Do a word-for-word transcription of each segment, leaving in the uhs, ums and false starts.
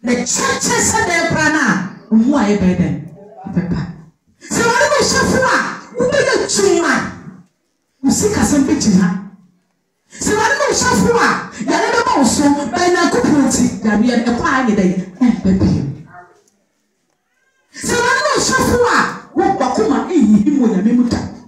the churches said their prana, who I bed. So I don't suffer. Who be a chuma? Who seek us some picture? So I don't suffer. You never also by now community that we are a party day and baby. So I don't suffer. What Bakuma in him when you meet up.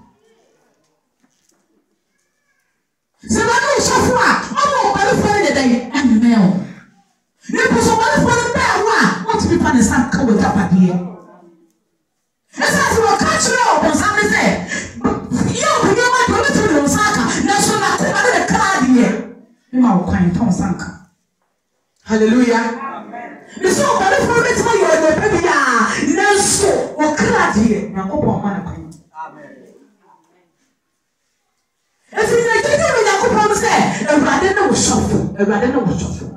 So I don't suffer. I'm not going to day and male. You put some money for the bear. What to be funny, some come with up at here. As I will catch you up on Sunday, say, you will not go to Osaka. That's what I put the card here. You know, quite Tom Sanka. Hallelujah. The so many for me to you and the baby. No, so or card here. Now, go on, man. Amen. As in the kitchen, I could promise that a rather was shuffle, a rather was shuffle.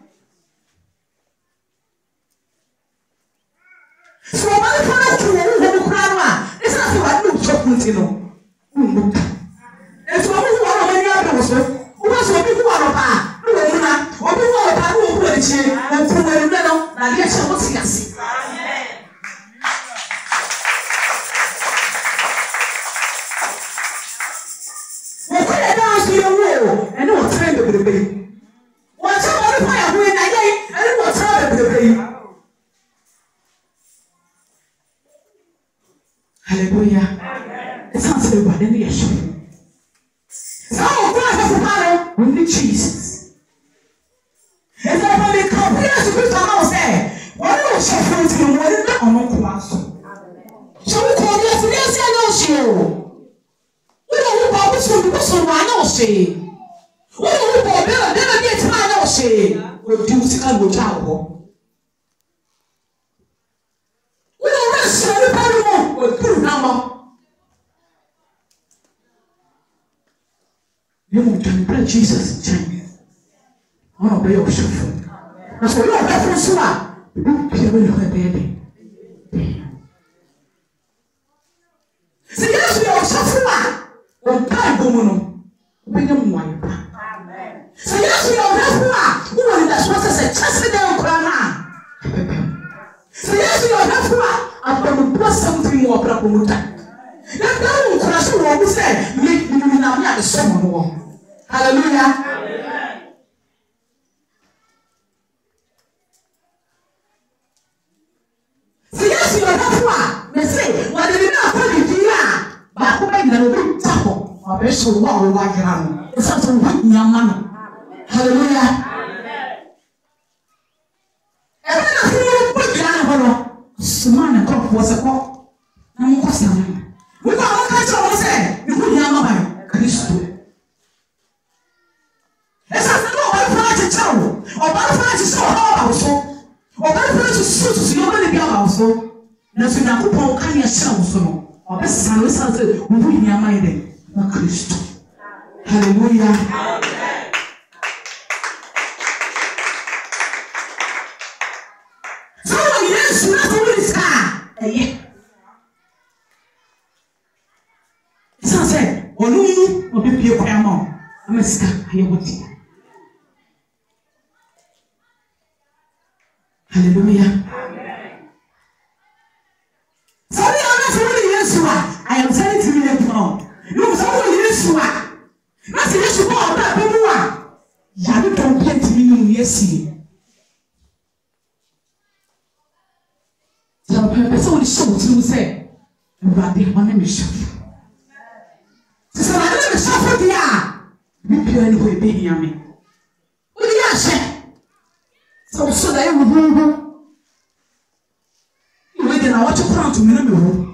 So my father to the crowd is not what you talk with you. It's what we want to make us who was what people are about. No, not what we want about who will change and who will know that yes, I was yes. What could I dance to your will and no time to the baby? What's up on the fire when I get and what's up to the baby? Hallelujah. It's not so bad in the issue. So, God we need Jesus. It's not only compare to Christ and say, what do you suffer to you? What is that on the cross? So, we call this the yes and no show. We don't know what to do because of my no say. We don't know what to never get my no say. We do to come with our. We don't rest everybody more with good number. You want to pray Jesus change. I don't be your chauffeur. That's what you are there for. So, you don't care when you are baby. See, yes, we are suffering. On time, woman. We don't want you. So, yes, we are there for. Who are the sponsors? Just down, Grandma. So, yes, we are there for. I'm going to bless something more problem with that. That now will crash what we say. Make me not have someone more. Hallelujah. So yes, you are not one. They say, what did you not put it here? But who made the big tackle? Or they should walk like around. It's not a weak young man. Hallelujah. And then I feel put the animal. Smart cock was a cock. I'm not saying. We got all kinds of say, you put young man. Christ. As I know, I'm trying to tell you, or I'm trying to show how I was so, or I'm trying to shoot to see over the girl also. Now, so now, people can hear sound so, or this son is out there, we will hear my day, not Christ. Hallelujah. So, yes, you have to win this car. Yeah. It's not said, or no, or be your grandma. I'm a scar, I hear what you. Hallelujah. Amen. So we are not really Yeshua. I am telling you now. You are only Yeshua. Not Yeshua. Not Yeshua. You don't get to me, Yeshua. So the person will show to say, "You are the one who suffer." So I don't suffer there. We pray anyway, baby, me. What do you say? So so that you will you wait and I watch you crown to me no me.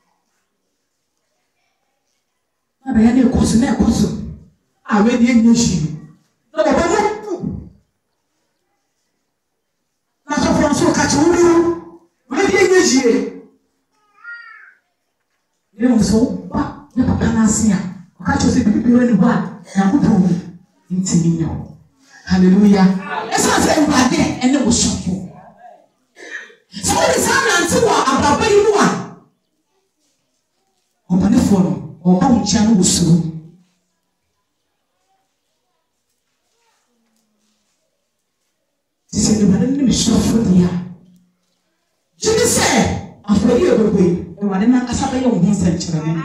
Na be any koso na koso. Ah we dey nyeshi. No be bo. Na so for so catch you. We dey nyeshi. You know so ba ya papa na asia. Catch you say bibi we ni ba. Na go pro. Intimi no. Hallelujah. It's not saying bad there and it was shuffle. So what is happening to our baby one? Open the phone or home channel was so. say the man name shop for dia. Jini say afori ebebe e wade na kasa be yo ho senkyere me.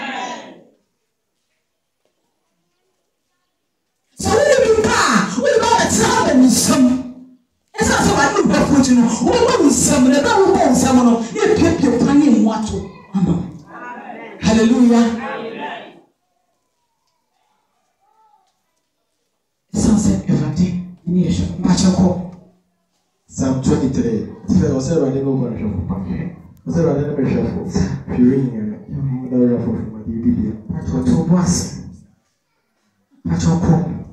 So we be pa, we go tell them some. Esa so wade no ba foju no, we go some na ba wo go some no, e piepie pani mu ato. Amen. Hallelujah. Psalm twenty-three. What's the running over? What's the running over? Fury, the raffle from my D B. That's what it was. That's what called.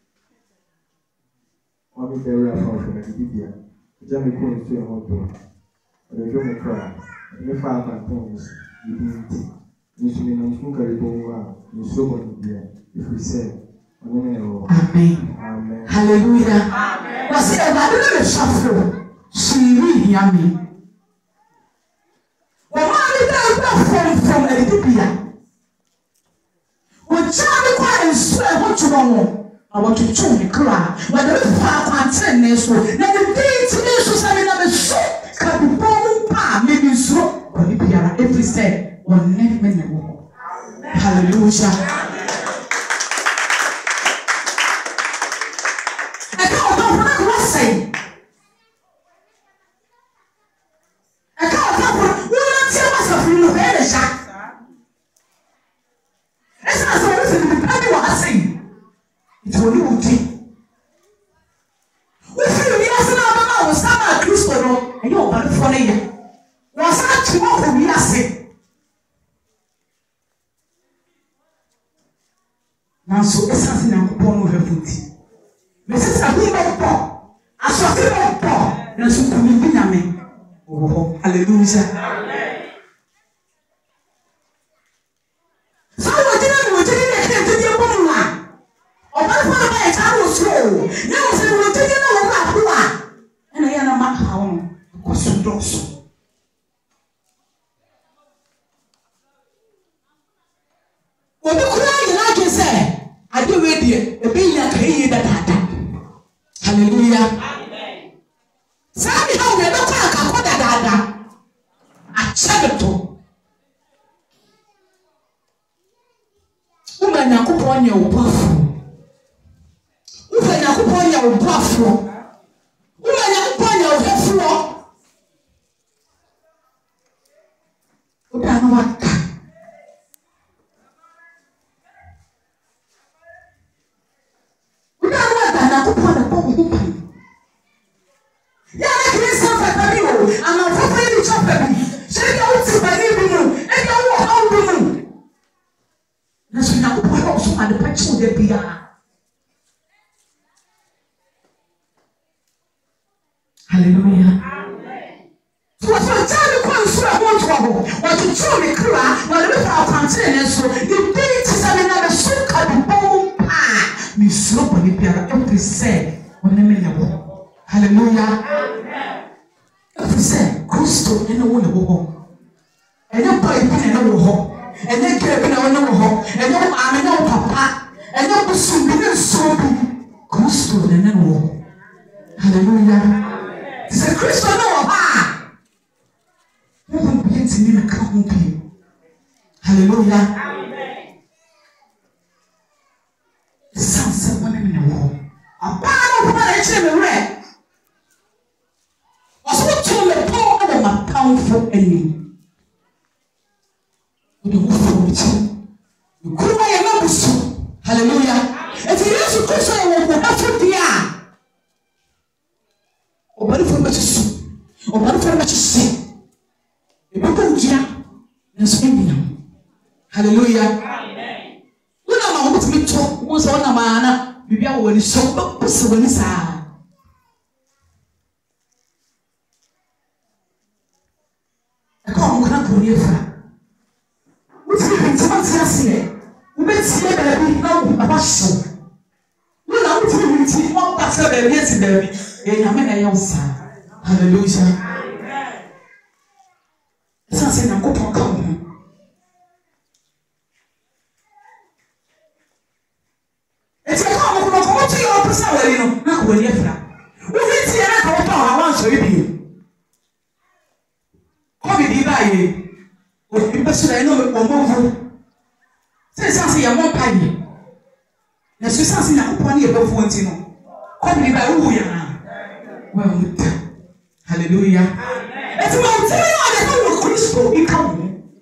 What is the raffle from my D B? Jamie Queen to a hotel. The German cry. The father tones. You didn't. You should be no smoker. You so much here. If we say, Amen. Amen. Hallelujah. Amen. Was it about the shuffle? She really yummy. Well, I did from from Ethiopia. When Charlie Quine swear what you know, I want to chew me cry. When the father and ten years old, then the day to me, so I mean, I'm a shot. Can be born, pa, maybe so. But if you are every step, one never minute. Hallelujah. So essence na kupon no hefuti me se sabi no po asofi no po na so kumi bi nyame oh hallelujah amen so what did I do today na ke dey bom wa o ba fa ba e ta ro so na o se wo today na wo ba ko a na ya na ma ha wo ko so do so obi kura yi na ke say I do it here. The being like he that hallelujah. Amen. Sami how we don't talk about that. I check it to. Woman, I could on your buff. Woman, I could on your buff. Woman, I could on your head floor. What I know what. Hallelujah. Amen. So what's my time to come through a whole trouble? What you throw me cry, what you put out contain so you did to some another soak at the bone pie. Me slope on the piano, every say, when they mean a hallelujah. Amen. Every say, Christo, and no one will home. And your boy pin and no home. And then get in our no home. And no arm and no papa. And no soon be so big. Christo, and no home. Hallelujah. It's a Christian no ah. Who will be in the company? Hallelujah. Amen. The sound said one in the wall. A bad of one in the red. Was what told the poor of my powerful enemy. With the wolf from the two. You could buy a number soon. Hallelujah. If you use a Christian, you will have to be a. Obari for much soup, Obari for much sin. The people here, and spending. Hallelujah. Amen. When I'm out to meet you, once on a man, maybe I will show up to someone inside. I come on, I'm going to hear. What's the response here? We met here, baby, now about show. When I'm to meet you, one pastor, baby, yes, baby. Hallelujah. Amen. Ça c'est un coup pour comme. Et c'est comme comment tu as pensé à lui non? Na ko le fra. Ou vite omovu se sanse ya mo paye na so sanse na kopɔ ne yɛbɛfo nti no kɔbiri ba wu ya na wa muta hallelujah amen eti mo tiri no ade ko Kristo ika wo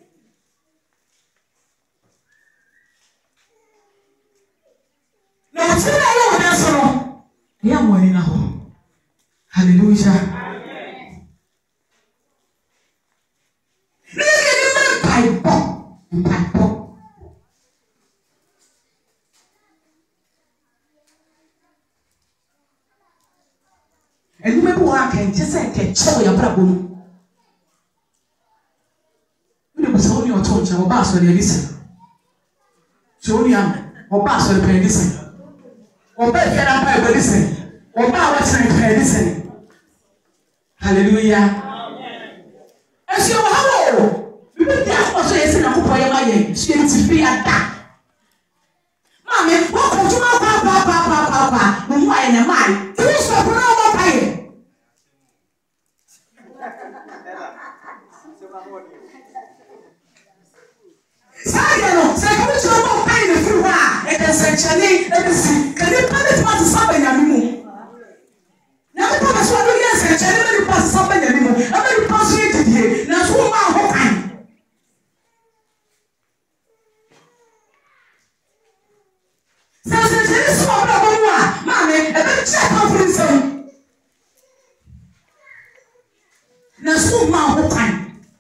na tiri na wo na so no ya mo ni na ho hallelujah amen ni ke ni me Bible Bible and you may walk and just say, "Tell your problem." You was only your touch or bass when you listen. Show young or bass when you listen. Or bed get up by listen. Or bow what's when you listen. Hallelujah. As you hello, you may be also a sin of my she is be at that. Mammy, what could you have? Papa, papa, papa, no, I am I. Who is the problem? Sayano, say come to no pain the free wa. E dey say chale, e dey see. Can you pass pass somebody na mimu? Na me pass so do yes, chale me pass somebody na mimu. E me pass so e dey. Na so ma ho kan. Say say chale so bra bo wa. Ma me e be check conference. Na so ma ho kan.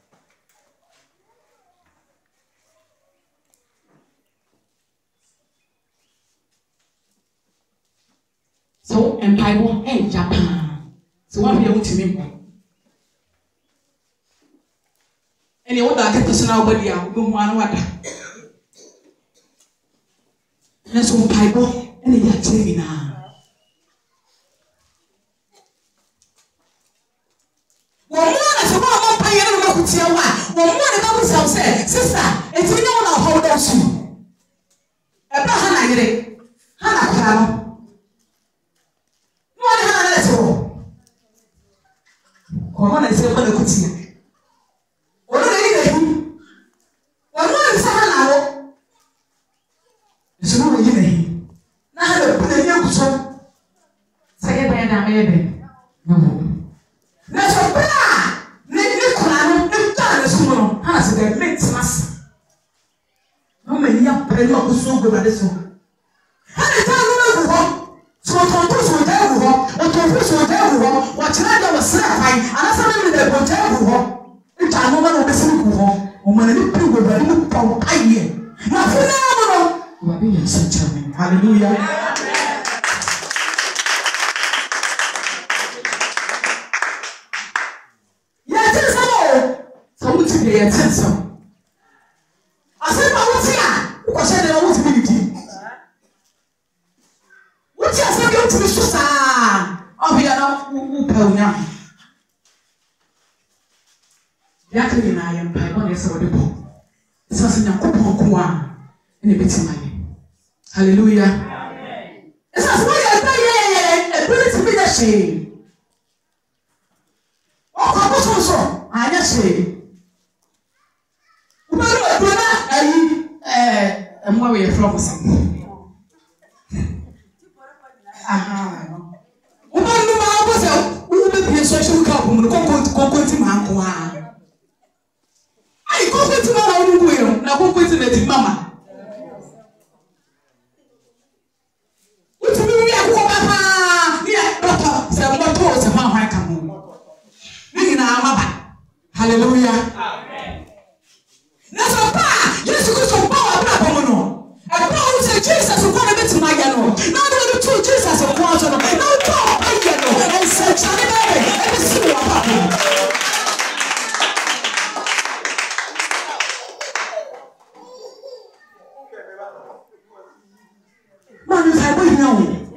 So and Bible and Japan. So what we want to mean? Any other personal body out, don't want water. Let's go Bible and the Yatina. One more as a woman pay a little bit of one. One more about yourself, sister, and you know how hold us. Abraham, I get it. Hannah. Kwa na sema na kutia. Ona ile hii. Wana sana nao. Nisema ile hii. Na hada kuna yeye kuso. Sasa baya na mebe. Namo. Na sopra. Ni ni kuna no ntana sumo. Hana se de mix mas. Mama ni ya prema kuso go bade so. Hana tano na go. So tonto so da go. Otofu so da go. Wachina da wasra fai. Anasa me de go da go. Nta no ma no besi ku ho. O ma ni pi go bade mu pom aye. Na funa mo no. Wa bi yen se chame. Hallelujah. Ya tsa mo. So muti be ya tsa so. Ase ba wuti a. Ko se de wuti bi di. Wuti ase bi wuti so sa. Obia na u pa unya. Yakini na yam pa bo na se wo de bo. Isa se nyakopon ko a ene betima ye. Hallelujah. Amen. Isa se wo ye pa ye e bi ti bi na she. O ko bo so so anya she. U ba ro do na ayi eh emwa we from so. Aha. Uma numa abosa, u be bi so so ka bu ko ko ko ko ti ma ko a. Ai ko ko ti ma na u ku na ko ko ti na ti mama. U ti mi ya ko ba pa, ni ya doctor se mo to se ma hwan ka mo. Ni na ama ba. Hallelujah. Amen. Na so pa, Yesu ko so pa wa bra ko no. E pa u se Jesus ko na beti ma ya no. Na do to Jesus ko so no. Na to and such a baby, and see what happened. Man, if I wait now,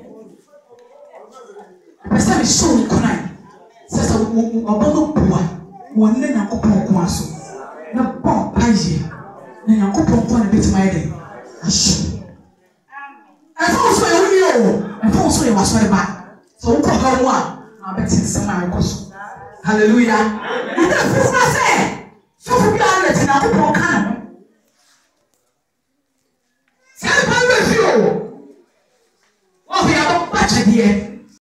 I said, so crying. Says a bottle poor, one then a couple of quasso. No bomb, I see. Then a couple of one bit my day. I should. I also knew, and also it was very bad. So we come one, I bet it's some miracles. Hallelujah. You know, say, so we are letting out the program. adeɛ